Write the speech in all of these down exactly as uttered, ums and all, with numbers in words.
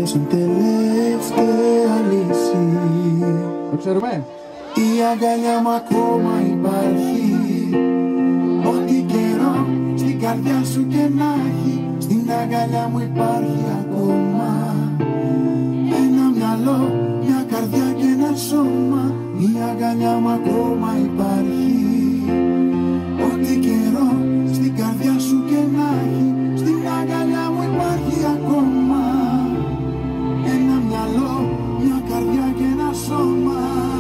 σαν τελευταία λύση. Το ξέρουμε. Η αγκαλιά μου ακόμα υπάρχει. Ό,τι καιρό στην καρδιά σου και να έχει, στην αγκαλιά μου υπάρχει ακόμα. Ένα μυαλό, μια καρδιά και ένα σώμα. Η αγκαλιά μου ακόμα υπάρχει. Ό,τι καιρό στην καρδιά σου και να έχει, στην αγκαλιά μου υπάρχει ακόμα. Ένα μυαλό, μια καρδιά και ένα σώμα.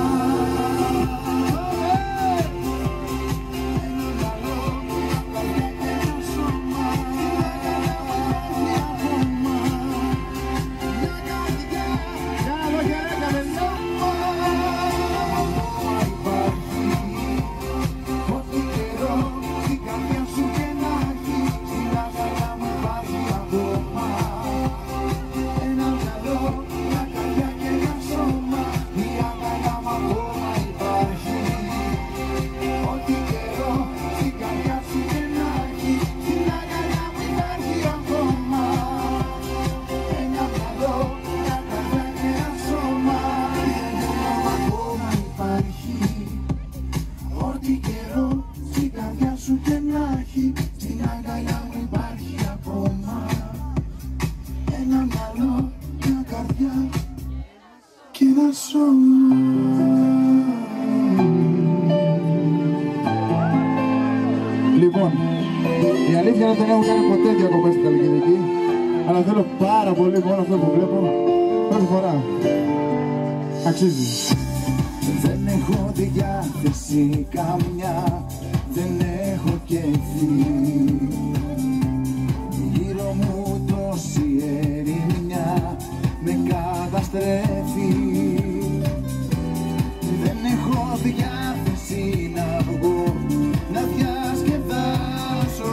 Λοιπόν, η αλήθεια είναι ότι δεν έχω κάνει ποτέ διακοπές στην Καλλικιδική, αλλά θέλω πάρα πολύ μόνο αυτό που βλέπω πρώτη φορά. Αξίζει. Δεν έχω διάθεση καμιά, δεν έχω κέφι. Γύρω μου τόση ερημιά με καταστρέφει. Δεν έχω διάθεση να βγω, να διασκεδάσω.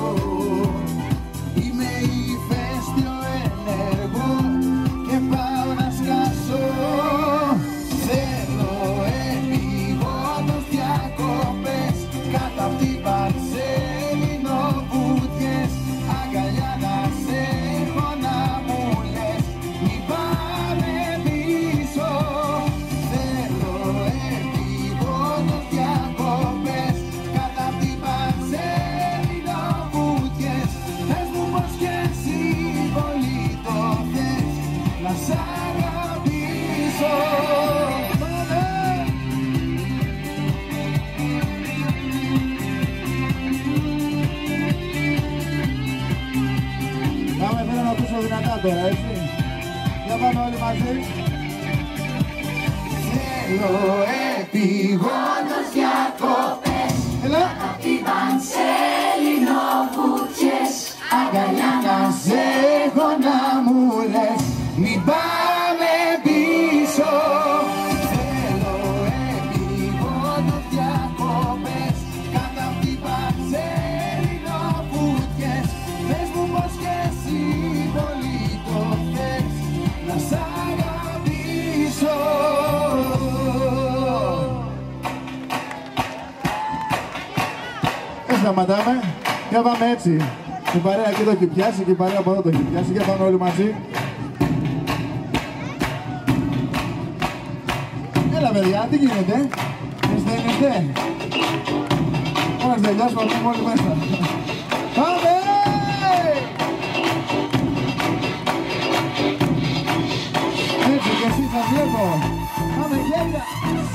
Είμαι ηφαίστειο ενεργό και πάω να σκάσω. Θέλω επιγόντως διακοπές κάτω απ' την Παρσέλινο βουτιές. Αγκαλιά να σε έχω να μου λες μη πάμε πίσω. Θέλω επιγόντως διακοπές κάτω απ' την Παρσέλινο βουτιές. Πες μου πως κι εσύ πολύ το θες να σ' αγαπήσω. Πάμε, θέλω να ακούσω δυνατά τώρα, έτσι. Για πάμε όλοι μαζί. Θέλω επιγόντως διακοπές κάτω απ' την Πανσέλινο βουτιές. Αγκαλιά να σε έχω να μου λες μην πάμε πίσω. Θέλω επιγόντως διακοπές κάτω απ' την Πανσέλινο βουτιές. Πες μου πως κι εσύ πολύ το θες να σ' αγαπήσω. Δεν σταματάμε. Για πάμε έτσι. Η παρέα εκεί το έχει πιάσει και η παρέα από εδώ το έχει πιάσει. Για πάμε όλοι μαζί. Έλα παιδιά, τι γίνεται? Είστε, είστε. Μόλις τελειώσουμε, πάμε όλοι μέσα. Πάμε! Έτσι και εσύ σας βλέπω. Πάμε γέλια.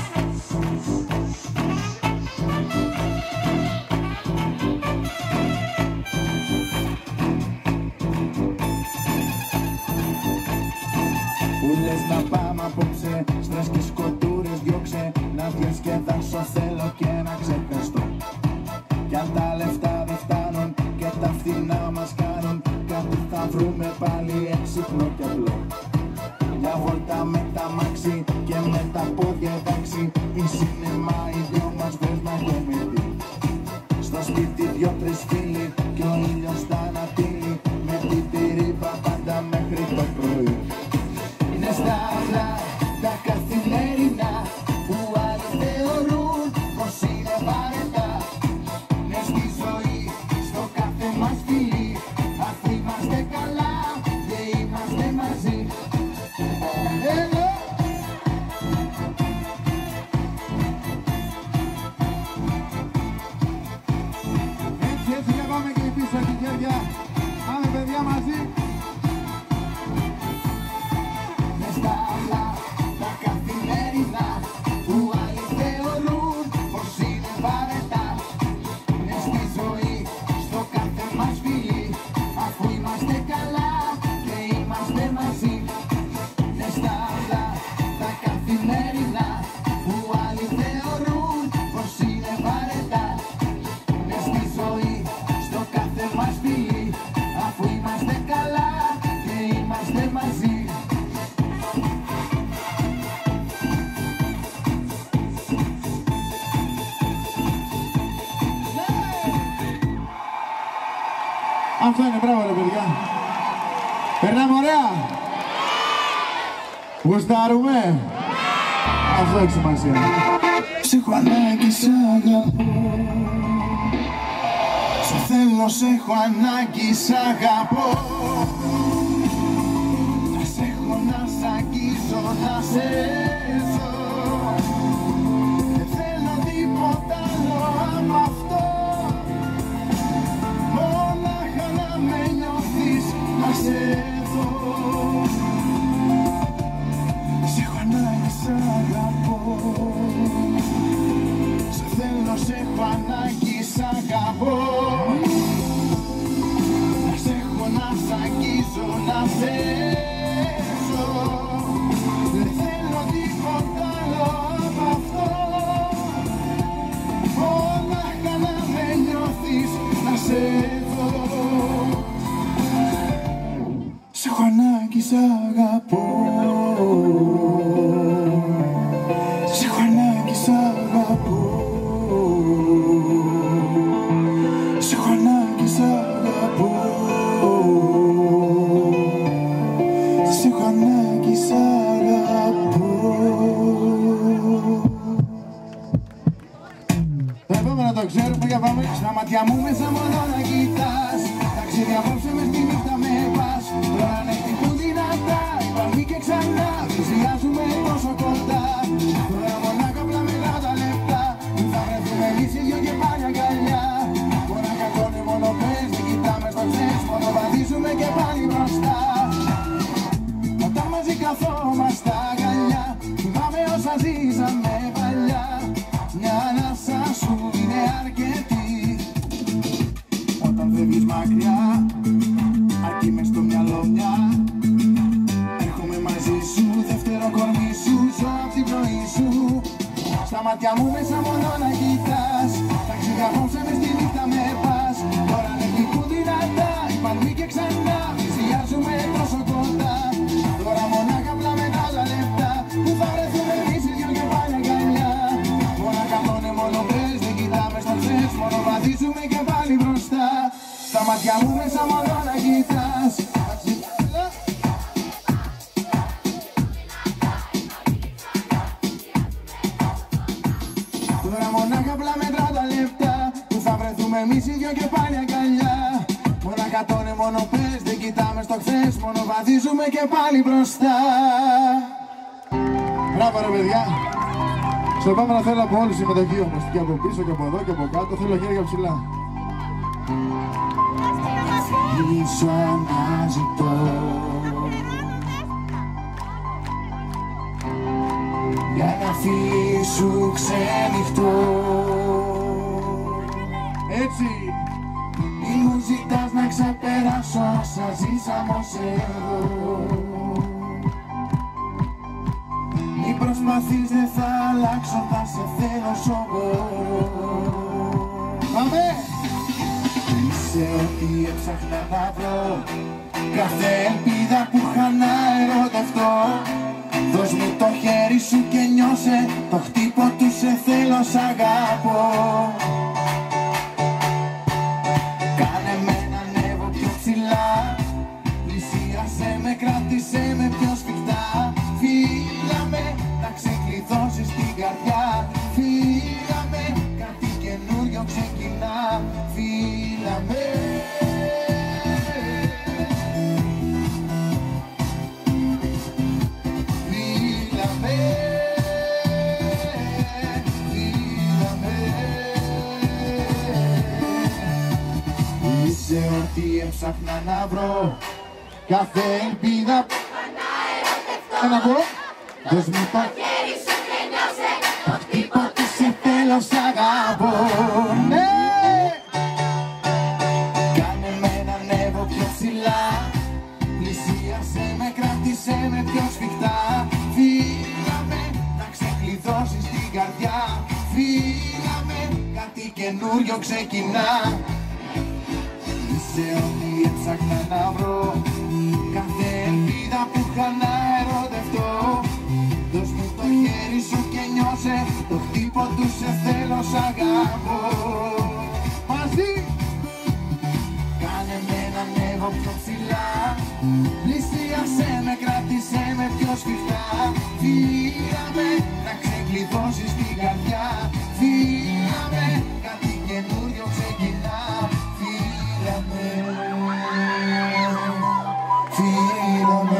Που λες να πάμε απόψε, στρες και σκοτούρες διώξε. Να διασκεδάσω θέλω και να ξεχαστώ. Κι αν τα λεφτά δεν φτάνουν και τα φθηνά μας κάνουν, κάτι θα βρούμε πάλι έξυπνο και απλό. Μια βόλτα με τα μάξι και με τα πόδια εντάξει. Η σινεμά οι δυο μας βρες να κομιτεί. Στο σπίτι δυο-τρεις φίλοι κι ο ήλιος θα ανατείλει. Με την τυρίπα πάντα μέχρι το πρωί. Είναι στάχρα τα καθημερινά που άλλοι θεωρούν πως είναι βαρετά. Ναι στη ζωή, στο κάθε μας φιλί, αφού είμαστε καλά και είμαστε μαζί. Αυτό είναι, μπράβο ρε παιδιά. Περνάμε ωραία. Γουστάρουμε. Αυτό έχει σημασία. Σ' έχω ανάγκη, σ' αγαπώ. Σου θέλω, σ' έχω ανάγκη, σ' αγαπώ. Να σ' έχω, να σ' αγγίζω, να σε ζω. Δεν θέλω τίποτα άλλο από αυτό. Μονάχα να με νιώθεις, να σε δω. Σ' έχω ανάγκη, σ' αγαπώ. Σε θέλω, σ' έχω ανάγκη, σ' αγαπώ. Να σ' έχω, να σ' αγγίζω, να σε ζω. Δεν θέλω τίποτα άλλο από αυτό. Μονάχα να με νιώθεις, να σε δω. Σ' έχω ανάγκη, σ' αγαπώ. Σ' έχω ανάγκη, σ' αγαπώ. Σ' έχω ανάγκη, σ' αγαπώ. Σ' έχω ανάγκη, σ' αγαπώ. Το επόμενο το ξέρουμε, για πάμε. Στα μάτια μου μέσα μόνο να κοιτάς. Ταξίδι απόψε μες τη νύχτα με πας. Τώρα να χτυπούν δυνατά, υπάρχει και ξανά. Πλησιάζουμε τόσο κοντά. Τώρα μονάχα απλά μετρά τα λεπτά. Θα βρεθούμε εμείς οι δυο και πάλι αγκαλιά. Μονάχα κόνε μόνο πες, δεν κοιτάμε στο χθες. Μόνο βαδίζουμε και πάλι μπροστά. Όταν μαζί καθόμαστε αγκαλιά, θυμάμαι όσα ζήσαμε παλιά. Μια ανάσα σου είναι αρκετή. Όταν φεύγεις μακριά, αρκεί μες στο μυαλό μια. Έρχομαι μαζί σου, δεύτερο κορμί σου, ζω απ' την πνοή σου. Στα μάτια μου μέσα μόνο να κοιτάς. Ταξίδι απόψε μες τη νύχτα με πας. Τώρα με χτυπούν δυνατά, οι παλμοί και ξανά. Πλησιάζουμε τόσο κοντά. Τώρα μονάχα απλά μετά τα λεπτά. Που θα βρεθούμε εμείς οι δυο και πάλι αγκαλιά. Μονάχα πόνε μόνο πες, δεν κοιτάμε στο χθες. Μόνο βαδίζουμε και πάλι μπροστά. Στα μάτια μου μέσα μόνο να κοιτάς. Τώρα μονάχα απλά μετρά τα λεπτά. Που θα βρεθούμε εμείς οι δυο και πάλι αγκαλιά. Μονάχα τόνε μόνο πες, δεν κοιτάμε στο χθες. Μόνο βαδίζουμε και πάλι μπροστά. Μπράβο ρε παιδιά. Στο επόμενο θέλω από όλους συμμετοχή όμως. Και από πίσω και από εδώ και από κάτω. Θέλω χέρια ψηλά. Ίσο αναζητώ για να φύγει σου ξενυχτώ. Έτσι. Μη μου ζητάς να ξεπεράσω όσα ζήσαμε ως εδώ. Μη προσπαθείς, δεν θα αλλάξω, θα σε θέλω όσο μπορώ. Πάμε! Είσαι ό,τι έψαχνα να βρω. Κάθε ελπίδα που είχα να ερωτευτώ. Δώσ' μου το χέρι σου και νιώσε το χτύπο του σε θέλω, σ' αγαπώ. Κάνε με να ανέβω πιο ψηλά. Πλησίασέ με, κράτησέ με πιο σφιχτά. Φίλα με, να ξεκλειδώσεις την καρδιά. Φίλα με, κάτι καινούριο ξεκινά. Φίλα με. Φίλα με. Φίλα με. Είσαι ό,τι έψαχνα να βρω. Κάθε ελπίδα που Δεν ακούω. Δώσ' μου το χέρι σου και νιώσε το χτύπο του σε θέλω, σ' αγαπώ. Ναι! Κάνε με να ανέβω πιο ψηλά. Πλησίασέ με, κράτησέ με πιο σφιχτά. Φίλα με, να ξεκλειδώσεις την καρδιά. Φίλα με, κάτι καινούριο ξεκινά. Είσαι ό,τι έψαχνα να βρω. Κάθε ελπίδα που είχα να ερωτευτώ. Δώσ' μου το χέρι σου και νιώσε το χτύπο του σε θέλω, σ' αγαπώ. μαζί. Κάνε με να Πλησίασε με, κράτησε με πιο σφιχτά. Φύγαμε να ξεκλειδώσεις την καρδιά. Φύγαμε, κάτι καινούριο ξεκινά. Φύγαμε, φύγαμε.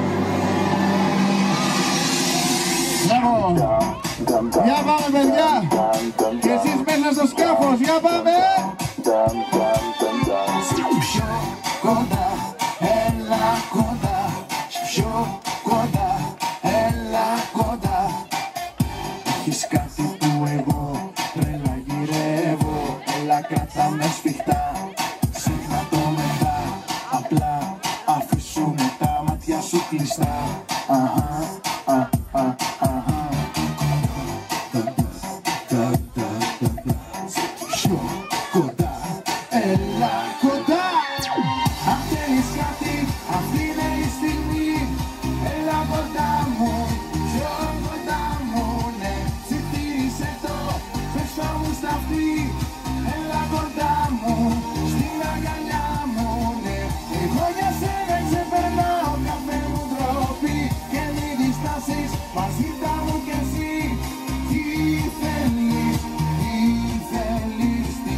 Μπράβο! Για πάμε παιδιά! Και εσείς μέσα στο σκάφος, για πάμε! Πιο κοντά, έλα κοντά. Πιο κοντά, έλα κοντά. Έχεις κάτι που εγώ τρέλα γυρεύω. Έλα κράτα με σφιχτά, ξέχνα το μετά. Απλά αφήσουνε τα μάτια σου κλειστά. Αχα, α, α, αχα. Πιο κοντά, έλα κοντά. Αν θέλεις κάτι, αυτή είναι η στιγμή. Έλα κοντά μου, πιο κοντά μου, ναι. Ψιθύρισε το, πες το μου στα αυτή. Έλα κοντά μου, στην αγκαλιά μου, ναι. Εγώ για σένα ξεπερνάω κάθε μου τρόπη. Και μην διστάσεις, μαζί θα μου κι εσύ. Τι θέλεις, τι θέλεις, τι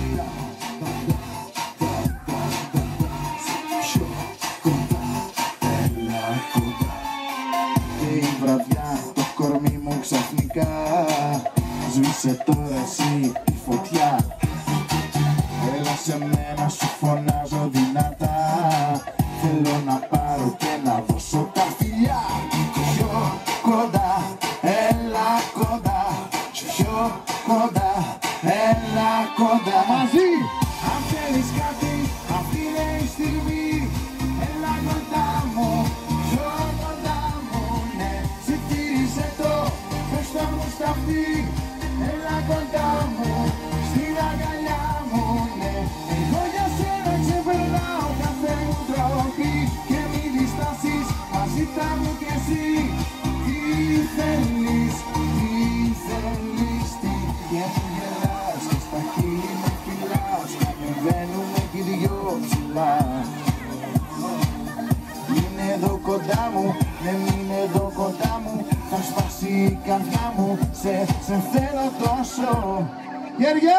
πιο κοντά, έλα κοντά. Και η βραδιά το κορμί μου ξαφνικά σβήσε τώρα εσύ τη φωτιά. Έλα σε μένα, σου φωνάζω δυνατά. Θέλω να πάρω και να δώσω τα φιλιά. Πιο κοντά, έλα κοντά. Πιο κοντά, έλα κοντά. Μαζί! Αν θέλεις κάτι, αυτή είναι η στιγμή. Έλα κοντά μου, πιο κοντά μου, ναι. Ψιθύρισε το, πες το μου στα αυτή. Έλα κοντά μου, στην αγκαλιά μου, ναι. Εγώ για σένα ξεπερνάω κάθε μου τρόπη. Και μην διστάσεις, μαζί θα μου κι εσύ. Τι θέλεις, τι θέλεις, τι και μου γελάς. Και στα χείλη με φυλάς, κατεβαίνουμε κι οι δυο ψηλά. Είναι εδώ κοντά μου, ναι είναι εδώ κοντά μου. Θα σπάσει η καρδιά μου, σε, σε θέλω τόσο. Γέρια!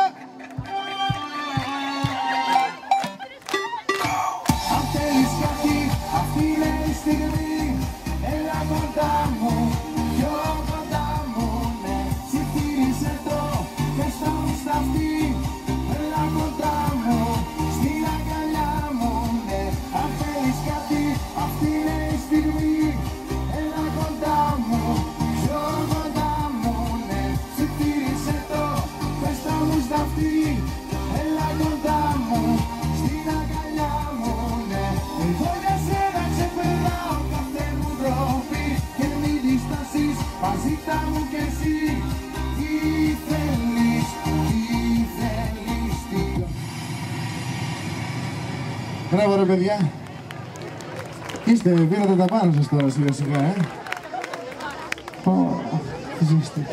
Αν θέλεις κάτι, αυτή είναι η στιγμή. Έλα κοντά μου, πιο κοντά μου, ναι. Ψιθύρισε το, πες το μου στα αυτή. Έλα κοντά μου, στην αγκαλιά μου, ναι. Αν θέλεις κάτι, αυτή είναι η στιγμή. Έλα κοντά μου, πιο κοντά μου, ναι. Ψιθύρισε το, πες το μου στα αυτή. Έλα κοντά μου, στην αγκαλιά μου, ναι. Εγώ για σένα ξεπερνάω κάθε μου τρόπη. Και μην διστάσεις, μαζί θα μου κι εσύ. Τι θέλεις, τι θέλεις, τι... Μπράβο ρε παιδιά. Είστε, πήρατε τα πάνω σας τώρα σιγά σιγά, ε. Ω, ζήστε.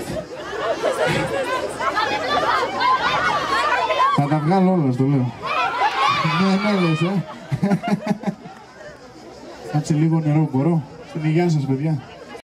Θα τα βγάλω όλα, στο λέω. Ναι, ναι, λες, ε. Κάτσε λίγο νερό, μπορώ. Στην υγεία σας, παιδιά.